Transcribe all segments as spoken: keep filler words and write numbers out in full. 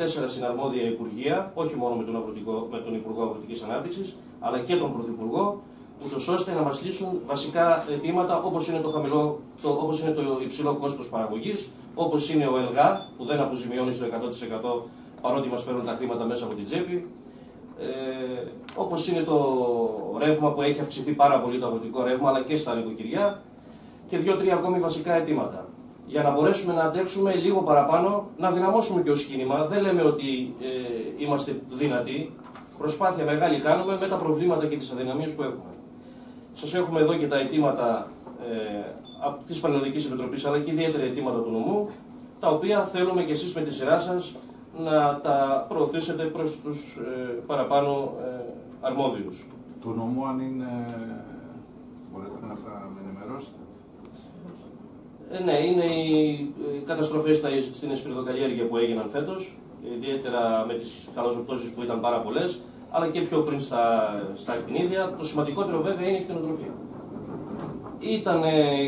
τέσσερα συναρμόδια υπουργεία, όχι μόνο με τον, αγροτικό, με τον Υπουργό Αγροτικής Ανάπτυξης, αλλά και τον Πρωθυπουργό, ούτως ώστε να μας λύσουν βασικά αιτήματα όπως είναι το, χαμηλό, το, όπως είναι το υψηλό κόστος παραγωγής, όπως είναι ο ΕΛΓΑ, που δεν αποζημιώνει στο εκατό τοις εκατό παρότι μας παίρνουν τα χρήματα μέσα από την τσέπη, ε, όπως είναι το ρεύμα που έχει αυξηθεί πάρα πολύ, το αγροτικό ρεύμα, αλλά και στα νοικοκυριά, και δύο-τρία ακόμη βασικά αιτήματα. Για να μπορέσουμε να αντέξουμε λίγο παραπάνω, να δυναμώσουμε και ως κίνημα. Δεν λέμε ότι ε, είμαστε δυνατοί. Προσπάθεια μεγάλη κάνουμε με τα προβλήματα και τις αδυναμίες που έχουμε. Σας έχουμε εδώ και τα αιτήματα ε, από της Πανελλαδικής Επιτροπής, αλλά και ιδιαίτερα αιτήματα του νομού, τα οποία θέλουμε και εσείς με τη σειρά σας να τα προωθήσετε προς τους ε, παραπάνω ε, αρμόδιους. Του νομού, αν είναι, μπορείτε να τα ενημερώσετε. Ε, ναι, είναι οι καταστροφές στην εσπυριδοκαλλιέργεια που έγιναν φέτος, ιδιαίτερα με τις καλαζοπτώσεις που ήταν πάρα πολλές, αλλά και πιο πριν στα, στα ακτινίδια. Το σημαντικότερο βέβαια είναι η κτηνοτροφία. Ήταν,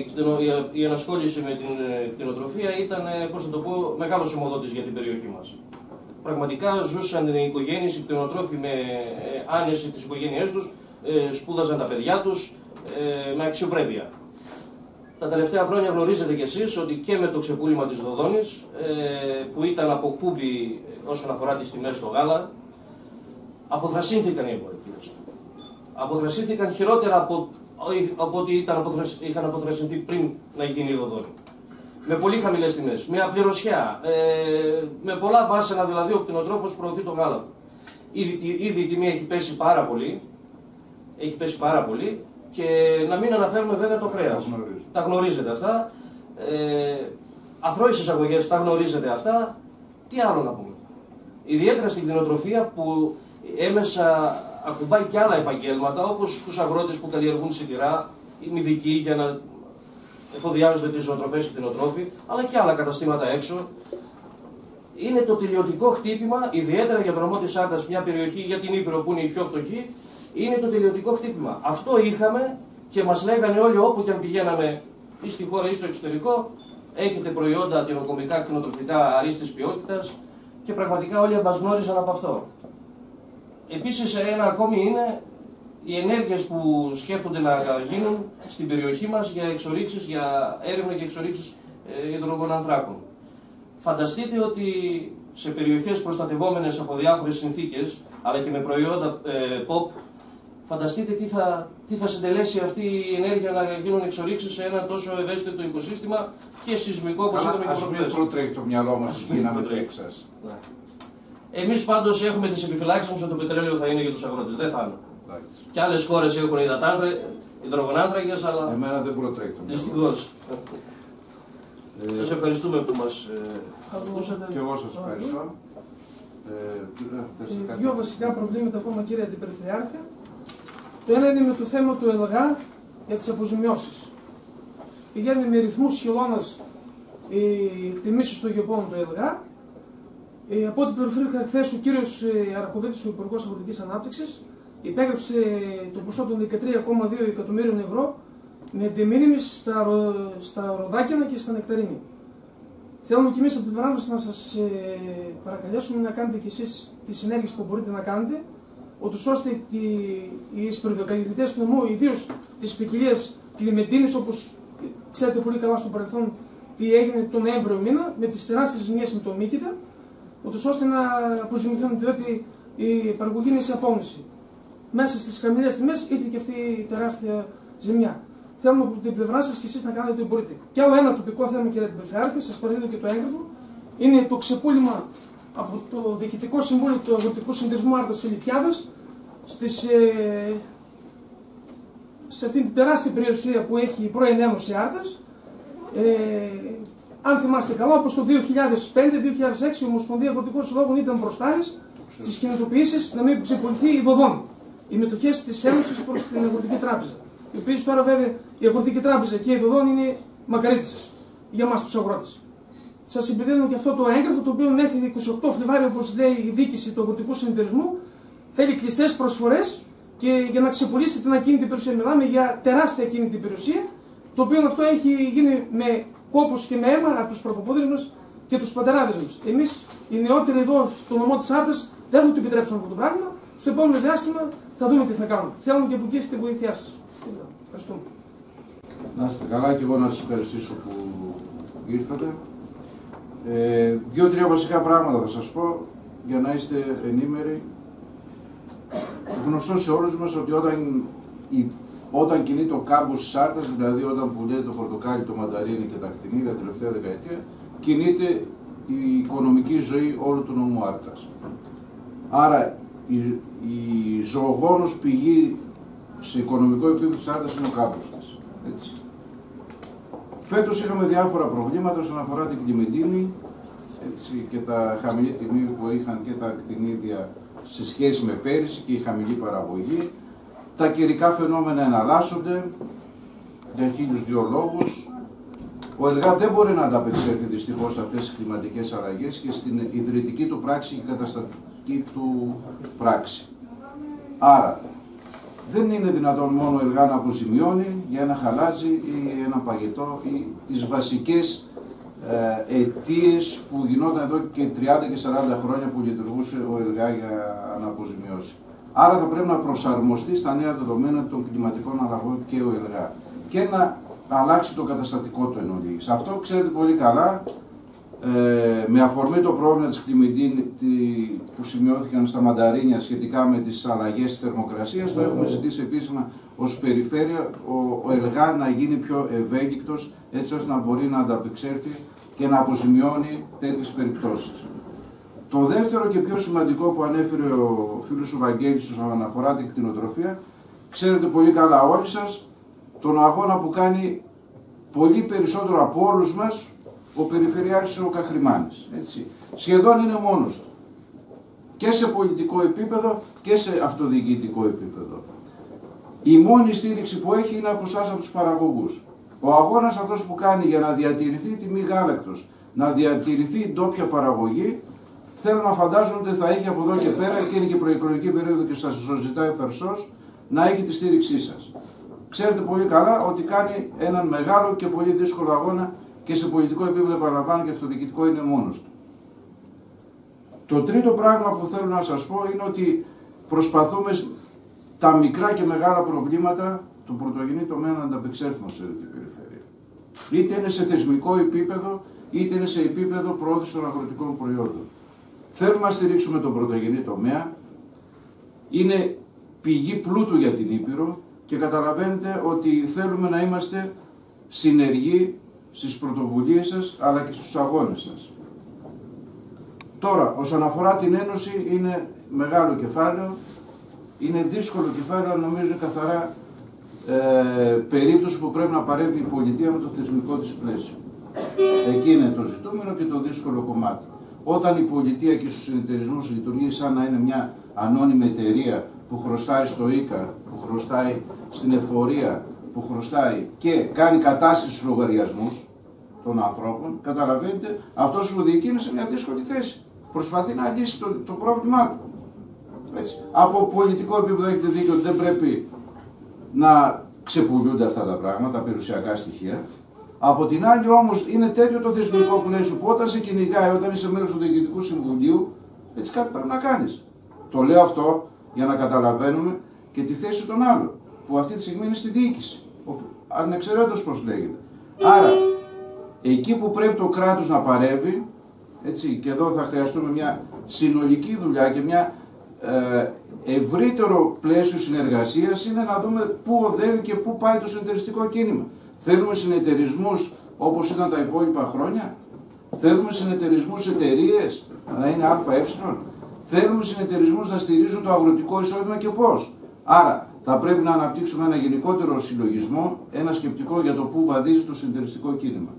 η ενασχόληση με την κτηνοτροφία ήταν, πώς θα το πω, μεγάλος αιμοδότης για την περιοχή μας. Πραγματικά ζούσαν οι οικογένειες, οι κτηνοτρόφοι με άνεση τις οικογένειές τους, σπούδαζαν τα παιδιά τους με αξιοπρέπεια. Τα τελευταία χρόνια γνωρίζετε κι εσείς ότι και με το ξεπούλημα της Δοδόνης, που ήταν από κούμπι όσον αφορά τις τιμές στο γάλα, αποθρασύνθηκαν οι εμπορικοί. Αποθρασύνθηκαν χειρότερα από, από ό,τι ήταν, είχαν αποθρασυνθεί πριν να γίνει η Δοδόνη. Με πολύ χαμηλές τιμές, με απληρωσιά, ε, με πολλά βάσανα, δηλαδή ο κτηνοτρόφος προωθεί το γάλα του. Ήδη, ήδη η τιμή έχει πέσει πάρα πολύ, έχει πέσει πάρα πολύ, και να μην αναφέρουμε βέβαια το κρέας. Τα γνωρίζετε αυτά. Ε, αθρώες εισαγωγές, τα γνωρίζετε αυτά. Τι άλλο να πούμε. Ιδιαίτερα στην κτηνοτροφία που έμεσα ακουμπάει και άλλα επαγγέλματα, όπως τους αγρότες που καλλιεργούν σιτηρά, οι μυδικοί για να εφοδιάζονται τις ζωοτροφές οι κτηνοτρόφοι, αλλά και άλλα καταστήματα έξω. Είναι το τελειωτικό χτύπημα, ιδιαίτερα για τον νομό της Άρτας, μια περιοχή για την Ήπειρο που είναι η πιο φτωχή. Είναι το τελειωτικό χτύπημα. Αυτό είχαμε και μας λέγανε όλοι όπου και αν πηγαίναμε ή στη χώρα ή στο εξωτερικό, έχετε προϊόντα τυροκομικά, κτηνοτροφικά αρίστης ποιότητας, και πραγματικά όλοι μας γνώριζαν από αυτό. Επίσης, ένα ακόμη είναι οι ενέργειες που σκέφτονται να γίνουν στην περιοχή μας για εξορίξεις, για έρευνα και εξορίξεις ε, υδρογονανθράκων. Φανταστείτε ότι σε περιοχές προστατευόμενες από διάφορες συνθήκες, αλλά και με προϊόντα ε, ποπ, φανταστείτε τι θα, τι θα συντελέσει αυτή η ενέργεια να γίνουν εξορίξεις σε ένα τόσο ευαίσθητο οικοσύστημα και σεισμικό όπως είδαμε και προχθές. Ας μην προτρέχει το μυαλό μας ότι γίναμε Τέξας. Ναι. Εμείς πάντως έχουμε τις επιφυλάξεις μας ότι το πετρέλαιο θα είναι για τους αγρότες. Δεν θα είναι. Εντάξει. Και άλλες χώρες έχουν υδρογονάνθρακες, αλλά. Εμένα δεν προτρέχει το μυαλό. Δυστυχώς. Ε, σας ευχαριστούμε που μας ακούσατε. Και εγώ σας ευχαριστώ. Ε, δύο βασικά προβλήματα ακόμα, κύριε Αντιπεριφερειάρχα. Το ένα είναι με το θέμα του ΕΛΓΑ για τις αποζημιώσεις. Πηγαίνει με ρυθμούς χειλώνας οι εκτιμήσεις των γεωπόνων του ΕΛΓΑ. Ε, από ό,τι πληροφορήθηκα χθες, ο κύριος Αραχοβίτης, ο Υπουργός Αγροτικής Ανάπτυξης, υπέγραψε το ποσό των δεκατρία κόμμα δύο εκατομμύριων ευρώ με de minimis στα, ρο, στα ροδάκινα και στα νεκταρίνια. Θέλουμε κι εμείς από την πλευρά μας να σας ε, παρακαλέσουμε να κάνετε κι εσείς τις ενέργειες που μπορείτε να κάνετε, ούτως ώστε οι, οι σπεριδοκαλλιεργητές του νομού, ιδίως της ποικιλίας Κλιμεντίνης, όπως ξέρετε πολύ καλά στο παρελθόν τι έγινε τον Νοέμβριο μήνα, με τις τεράστιες ζημιές με το Μύκητα, ούτως ώστε να αποζημιωθούν, διότι η παραγωγή είναι σε απόμνηση. Μέσα στις χαμηλές τιμές ήρθε και αυτή η τεράστια ζημιά. Θέλουμε από την πλευρά σας και εσείς να κάνετε ό,τι μπορείτε. Και άλλο ένα τοπικό θέμα, κύριε Αντιπεριφερειάρχα, σας παραδίδω και το έγγραφο, είναι το ξεπούλημα από το Διοικητικό Συμβούλιο του Αγροτικού Συνεταιρισμού Άρτας Φιλιππιάδας στις, ε, σε αυτήν την τεράστια περιουσία που έχει η πρώην Ένωση Άρτας. Ε, αν θυμάστε καλά, όπως το δύο χιλιάδες πέντε δύο χιλιάδες έξι η Ομοσπονδία Αγροτικών Συλλόγων ήταν μπροστάρης στις κινητοποιήσεις να μην ξεπουληθεί η Δοδόνη, οι μετοχές της Ένωσης προς την Αγροτική Τράπεζα. Οι οποίες τώρα βέβαια η Αγροτική Τράπεζα και η Δοδόνη είναι μακαρίτισες για εμάς τους αγρότες. Σας επιδίδω και αυτό το έγγραφο, το οποίο μέχρι είκοσι οκτώ Φλεβάριου, όπως λέει η διοίκηση του Αγροτικού Συνεταιρισμού, θέλει κλειστές προσφορές και για να ξεπουλήσει την ακίνητη περιουσία. Μιλάμε για τεράστια ακίνητη περιουσία, το οποίο αυτό έχει γίνει με κόπος και με αίμα από τους προποπόδες μας και τους πατεράδες μας. Εμείς οι νεότεροι εδώ στο νομό της Άρτας δεν θα του επιτρέψουν αυτό το πράγμα. Στο επόμενο διάστημα θα δούμε τι θα κάνουμε. Θέλουμε και από εκεί στη βοήθειά σας. Ευχαριστούμε. Να είστε καλά και εγώ να σας ευχαριστήσω που ήρθατε. Ε, Δύο-τρία βασικά πράγματα θα σας πω για να είστε ενήμεροι. Γνωστό σε όλους μας ότι όταν, η, όταν κινεί το κάμπος της Άρτας, δηλαδή όταν πουλιέται το πορτοκάλι, το μανταρίνι και τα κτηνίδια την τελευταία δεκαετία, κινείται η οικονομική ζωή όλου του νομού Άρτας. Άρα η, η ζωογόνος πηγή σε οικονομικό επίπεδο της Άρτας είναι ο κάμπος της. Έτσι. Φέτος είχαμε διάφορα προβλήματα όσον αφορά την κλιμεντίνη, έτσι, και τα χαμηλή τιμή που είχαν και τα κτηνίδια σε σχέση με πέρυσι και η χαμηλή παραγωγή. Τα καιρικά φαινόμενα εναλλάσσονται για χίλιους δύο λόγους. Ο ΕΛΓΑ δεν μπορεί να ανταπεξέλθει δυστυχώς σε αυτές τις κλιματικές αλλαγές και στην ιδρυτική του πράξη και καταστατική του πράξη. Άρα, δεν είναι δυνατόν μόνο ο ΕΛΓΑ να αποζημιώνει για ένα χαλάζι ή ένα παγετό ή τις βασικές ε, αιτίες που γινόταν εδώ και τριάντα και σαράντα χρόνια που λειτουργούσε ο ΕΛΓΑ για να αποζημιώσει. Άρα θα πρέπει να προσαρμοστεί στα νέα δεδομένα των κλιματικών αλλαγών και ο ΕΛΓΑ και να αλλάξει το καταστατικό του εν ολίγης. Αυτό ξέρετε πολύ καλά, ε, με αφορμή το πρόβλημα της κλιμεντίνη που σημειώθηκαν στα μανταρίνια σχετικά με τις αλλαγές της θερμοκρασίας, το έχουμε ζητήσει επίσημα ως περιφέρεια ο, ο ΕΛΓΑ να γίνει πιο ευέλικτος, έτσι ώστε να μπορεί να ανταπεξέλθει και να αποζημιώνει τέτοιες περιπτώσεις. Το δεύτερο και πιο σημαντικό που ανέφερε ο φίλος ο Βαγγέλης όσον αφορά την κτηνοτροφία, ξέρετε πολύ καλά όλοι σας τον αγώνα που κάνει πολύ περισσότερο από όλους μας ο Περιφερειάρχης ο Καχρημάνης. Έτσι. Σχεδόν είναι μόνος του. Και σε πολιτικό επίπεδο και σε αυτοδιοικητικό επίπεδο. Η μόνη στήριξη που έχει είναι από εσάς, από τους παραγωγούς. Ο αγώνας αυτός που κάνει για να διατηρηθεί η τιμή γάλακτος, να διατηρηθεί η ντόπια παραγωγή, θέλω να φαντάζομαι ότι θα έχει από εδώ και πέρα, και είναι και προεκλογική περίοδο και σας το ζητάει φερσός, να έχει τη στήριξή σας. Ξέρετε πολύ καλά ότι κάνει έναν μεγάλο και πολύ δύσκολο αγώνα και σε πολιτικό επίπεδο, επαναλαμβάνω, και αυτοδιοικητικό είναι μόνος του. Το τρίτο πράγμα που θέλω να σας πω είναι ότι προσπαθούμε τα μικρά και μεγάλα προβλήματα του πρωτογενή τομέα να ανταπεξέλθουμε σε την περιφέρεια. Είτε είναι σε θεσμικό επίπεδο, είτε είναι σε επίπεδο προώθησης των αγροτικών προϊόντων. Θέλουμε να στηρίξουμε τον πρωτογενή τομέα. Είναι πηγή πλούτου για την Ήπειρο και καταλαβαίνετε ότι θέλουμε να είμαστε συνεργοί στις πρωτοβουλίες σας αλλά και στους αγώνες σας. Τώρα, όσον αφορά την Ένωση, είναι μεγάλο κεφάλαιο, είναι δύσκολο κεφάλαιο, νομίζω καθαρά ε, περίπτωση που πρέπει να παρέμβει η πολιτεία με το θεσμικό της πλαίσιο. Εκεί είναι το ζητούμενο και το δύσκολο κομμάτι. Όταν η πολιτεία και στους συνεταιρισμούς λειτουργεί σαν να είναι μια ανώνυμη εταιρεία που χρωστάει στο ΙΚΑ, που χρωστάει στην εφορία, που χρωστάει και κάνει κατάσχεση στους λογαριασμούς των ανθρώπων, καταλαβαίνετε, αυτός που διοικεί είναι σε μια δύσκολη θέση. Προσπαθεί να λύσει το, το πρόβλημά του. Έτσι. Από πολιτικό επίπεδο έχετε δίκιο ότι δεν πρέπει να ξεπουλούνται αυτά τα πράγματα, τα περιουσιακά στοιχεία. Από την άλλη όμως είναι τέτοιο το θεσμικό πλαίσιο που όταν σε κυνηγάει, όταν είσαι μέρος του Διοικητικού Συμβουλίου, έτσι κάτι πρέπει να κάνεις. Το λέω αυτό για να καταλαβαίνουμε και τη θέση των άλλων, που αυτή τη στιγμή είναι στη διοίκηση, ανεξαιρέτως πώς λέγεται. Άρα, εκεί που πρέπει το κράτος να παρέμβει, έτσι, και εδώ θα χρειαστούμε μια συνολική δουλειά και μια ε, ευρύτερο πλαίσιο συνεργασίας, είναι να δούμε πού οδεύει και πού πάει το συνεταιριστικό κίνημα. Θέλουμε συνεταιρισμούς όπως ήταν τα υπόλοιπα χρόνια, θέλουμε συνεταιρισμούς εταιρείες να είναι ΑΕ, θέλουμε συνεταιρισμούς να στηρίζουν το αγροτικό εισόδημα και πώς. Άρα θα πρέπει να αναπτύξουμε ένα γενικότερο συλλογισμό, ένα σκεπτικό για το πού βαδίζει το συνεταιριστικό κίνημα.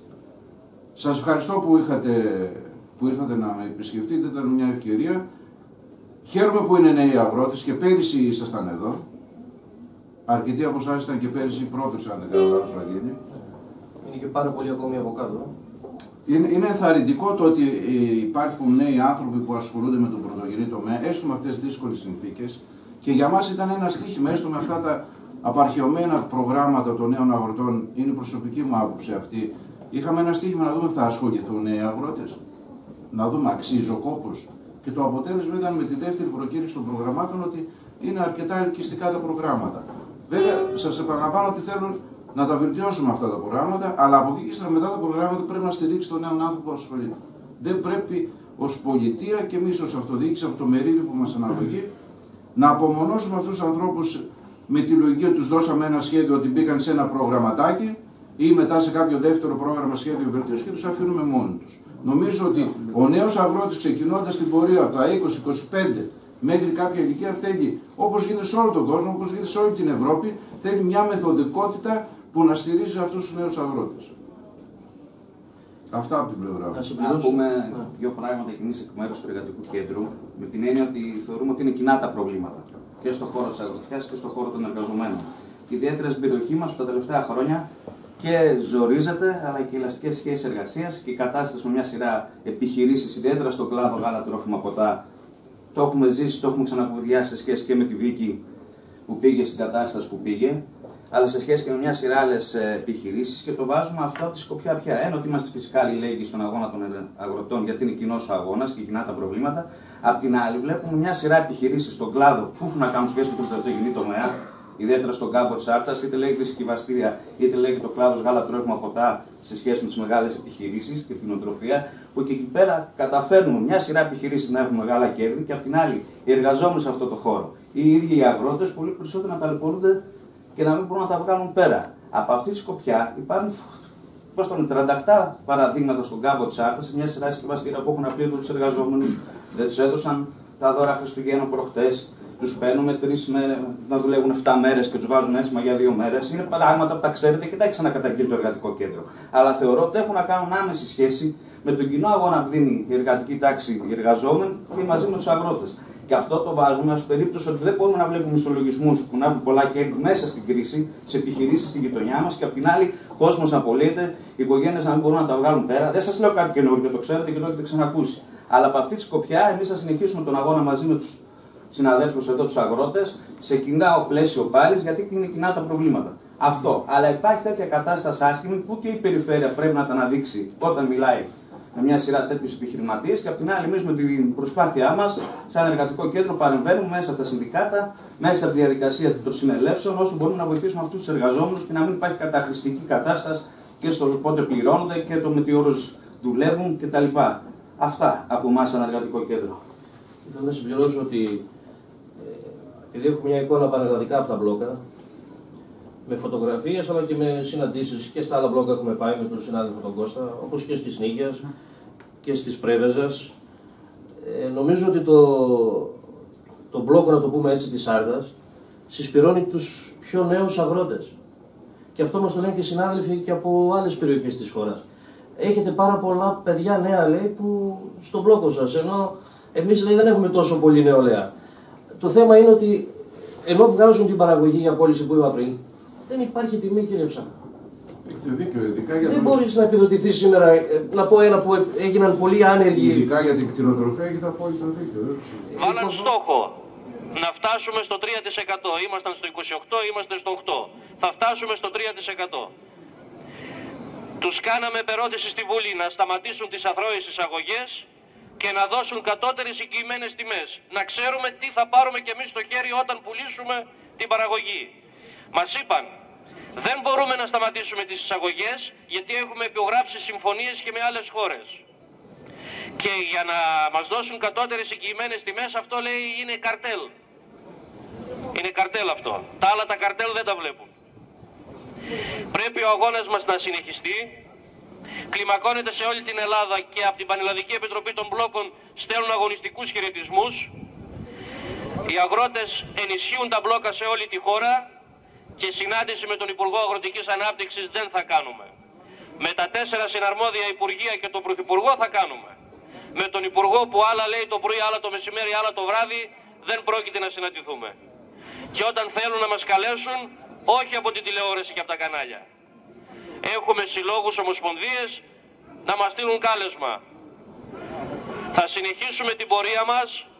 Σας ευχαριστώ που, είχατε, που ήρθατε να με επισκεφτείτε, ήταν μια ευκαιρία. Χαίρομαι που είναι νέοι αγρότες και πέρυσι ήσασταν εδώ. Αρκετοί από εσάς ήταν και πέρυσι πρόπερσι, αν δεν κάνω λάθος, Βαγγέλη. Είναι και πάρα πολύ ακόμη από κάτω. Είναι, είναι ενθαρρυντικό το ότι υπάρχουν νέοι άνθρωποι που ασχολούνται με τον πρωτογενή τομέα, έστω με αυτές τις δύσκολες συνθήκες. Και για μας ήταν ένα στοίχημα, έστω με αυτά τα απαρχαιωμένα προγράμματα των νέων αγροτών, είναι η προσωπική μου άποψη αυτή. Είχαμε ένα στοίχημα να δούμε, θα ασχοληθούν νέοι αγρότες. να δούμε αξίζει ο κόπος. Και το αποτέλεσμα ήταν με τη δεύτερη προκήρυξη των προγραμμάτων ότι είναι αρκετά ελκυστικά τα προγράμματα. Βέβαια, σας επαναλαμβάνω ότι θέλω να τα βελτιώσουμε αυτά τα προγράμματα, αλλά από εκεί και ύστερα μετά τα προγράμματα πρέπει να στηρίξει τον νέο άνθρωπο που ασχολείται. Δεν πρέπει ως πολιτεία και εμείς ως αυτοδιοίκηση, από το μερίδιο που μας αναλογεί, να απομονώσουμε αυτούς τους ανθρώπους με τη λογική ότι τους δώσαμε ένα σχέδιο ότι μπήκαν σε ένα προγραμματάκι ή μετά σε κάποιο δεύτερο πρόγραμμα σχέδιο βελτίωση και τους αφήνουμε μόνοι τους. Νομίζω ότι ο νέος αγρότης ξεκινώντας την πορεία από τα είκοσι είκοσι πέντε μέχρι κάποια ηλικία θέλει, όπως γίνεται σε όλο τον κόσμο, όπως γίνεται σε όλη την Ευρώπη, θέλει μια μεθοδικότητα που να στηρίζει αυτούς τους νέους αγρότες. Αυτά από την πλευρά μας. Να πούμε δύο πράγματα και εμείς εκ μέρους του Εργατικού Κέντρου, με την έννοια ότι θεωρούμε ότι είναι κοινά τα προβλήματα και στον χώρο της αγροτιάς και στον χώρο των εργαζομένων. Και ιδιαίτερα στην περιοχή μας τα τελευταία χρόνια και ζορίζεται, αλλά και οι ελαστικές σχέσεις εργασίας και η κατάσταση με μια σειρά επιχειρήσεις, ιδιαίτερα στον κλάδο γάλα, τρόφιμα, ποτά. Το έχουμε ζήσει, το έχουμε ξανακουδιάσει σε σχέση και με τη Βίκη που πήγε στην κατάσταση που πήγε, αλλά σε σχέση και με μια σειρά άλλες επιχειρήσεις και το βάζουμε αυτό από τη σκοπιά πια. Ένα, ότι είμαστε φυσικά αλληλέγγυοι στον αγώνα των αγροτών, γιατί είναι κοινός ο αγώνας και κοινά τα προβλήματα. Απ' την άλλη, βλέπουμε μια σειρά επιχειρήσεις στον κλάδο που έχουν να κάνουν σχέση με τον πρωτογενή τομέα, ιδιαίτερα στον κάμπο της Άρτας, είτε λέγεται συσκευαστήρια, είτε λέγεται το κλάδος γάλα, τρόφιμα, ποτά, σε σχέση με τις μεγάλες επιχειρήσεις και κτηνοτροφία, που και εκεί πέρα καταφέρνουμε μια σειρά επιχειρήσεις να έχουν μεγάλα κέρδη και απ' την άλλη οι εργαζόμενοι σε αυτό το χώρο, οι ίδιοι οι αγρότες, πολύ περισσότερο να ταλαιπωρούνται και να μην μπορούν να τα βγάλουν πέρα. Από αυτή τη σκοπιά υπάρχουν πώς τον τριάντα οκτώ παραδείγματα στον κάμπο της Άρτας, σε μια σειρά συσκευαστήρια που έχουν απλήρωτο τους εργαζόμενους, δεν τους έδωσαν τα δώρα Χριστουγέννων προχτές. Τους παίρνουμε τρεις μέρες να δουλεύουν επτά μέρες και τους βάζουν έσημα για δύο μέρες. Είναι πράγματα που τα ξέρετε και τα έχει ξανακαταγγείλει το Εργατικό Κέντρο. Αλλά θεωρώ ότι έχουν να κάνουν άμεση σχέση με τον κοινό αγώνα που δίνει η εργατική τάξη, οι εργαζόμενοι και μαζί με τους αγρότες. Και αυτό το βάζουμε ως περίπτωση ότι δεν μπορούμε να βλέπουμε ισολογισμούς που να έχουν πολλά κέρδη μέσα στην κρίση, σε επιχειρήσεις στη γειτονιά μας και απ' την άλλη κόσμος να απολύεται, οι οικογένειες να μην μπορούν να τα βγάλουν πέρα. Δεν σας λέω κάτι καινούργιο, το ξέρετε και το έχετε ξανακούσει. Αλλά από αυτή τη σκοπιά εμείς θα συνεχίσουμε τον αγώνα μαζί με τους συναδέλφους εδώ, τους αγρότες, σε κοινά πλαίσιο πάλι, γιατί είναι κοινά τα προβλήματα. Αυτό. Αλλά υπάρχει τέτοια κατάσταση άσχημη που και η περιφέρεια πρέπει να τα αναδείξει όταν μιλάει με μια σειρά τέτοιους επιχειρηματίες και απ' την άλλη, εμείς με την προσπάθειά μας, σαν Εργατικό Κέντρο, παρεμβαίνουμε μέσα από τα συνδικάτα, μέσα από τη διαδικασία των συνελεύσεων, όσο μπορούμε να βοηθήσουμε αυτούς τους εργαζόμενους και να μην υπάρχει καταχρηστική κατάσταση και στο πότε πληρώνονται και το με τι ώρες δουλεύουν κτλ. Αυτά από εμάς, σαν Εργατικό Κέντρο. Θέλω να συμπληρώσω ότι επειδή έχουμε μια εικόνα πανελλαδικά από τα μπλόκα, με φωτογραφίες αλλά και με συναντήσεις και στα άλλα μπλόκα έχουμε πάει με τον συνάδελφο τον Κώστα, όπως και στις Νίκιας και στις Πρέβεζας. Ε, νομίζω ότι το, το μπλόκο, να το πούμε έτσι, της Άρτας, συσπηρώνει τους πιο νέους αγρότες. Και αυτό μας το λένε και συνάδελφοι και από άλλες περιοχές της χώρας. Έχετε πάρα πολλά παιδιά νέα, λέει, που στο μπλόκο σας, ενώ εμείς, λέει, δεν έχουμε τόσο πολύ νεολαία. Το θέμα είναι ότι ενώ βγάζουν την παραγωγή για πώληση που είπα πριν, δεν υπάρχει τιμή, κύριε Ψάνα. Έχετε δίκιο, ειδικά για Δεν τον... μπορείς να επιδοτηθείς σήμερα, να πω ένα που έγιναν πολύ άνεργοι. Ειδικά για την κτηνοτροφία έχετε απόλυτο δίκιο. Βάλαν στόχο να φτάσουμε στο τρία τοις εκατό. Ήμασταν στο είκοσι οκτώ, είμαστε στο οκτώ. Θα φτάσουμε στο τρία τοις εκατό. Τους κάναμε επερώτηση στη Βουλή να σταματήσουν τις αθρώες εισαγωγές και να δώσουν κατώτερες οικειμένες τιμές. Να ξέρουμε τι θα πάρουμε κι εμείς στο χέρι όταν πουλήσουμε την παραγωγή. Μας είπαν, δεν μπορούμε να σταματήσουμε τις εισαγωγές γιατί έχουμε υπογράψει συμφωνίες και με άλλες χώρες. Και για να μας δώσουν κατώτερες οικειμένες τιμές, αυτό, λέει, είναι καρτέλ. Είναι καρτέλ αυτό. Τα άλλα τα καρτέλ δεν τα βλέπουν. Πρέπει ο αγώνας μας να συνεχιστεί. Κλιμακώνεται σε όλη την Ελλάδα και από την Πανελλαδική Επιτροπή των Μπλόκων στέλνουν αγωνιστικούς χαιρετισμούς. Οι αγρότες ενισχύουν τα μπλόκα σε όλη τη χώρα και συνάντηση με τον Υπουργό Αγροτικής Ανάπτυξης δεν θα κάνουμε. Με τα τέσσερα συναρμόδια Υπουργεία και τον Πρωθυπουργό θα κάνουμε. Με τον Υπουργό που άλλα λέει το πρωί, άλλα το μεσημέρι, άλλα το βράδυ, δεν πρόκειται να συναντηθούμε. Και όταν θέλουν να μας καλέσουν, όχι από την τηλεόραση και από τα κανάλια. Έχουμε συλλόγους, ομοσπονδίες να μας στείλουν κάλεσμα. Θα συνεχίσουμε την πορεία μας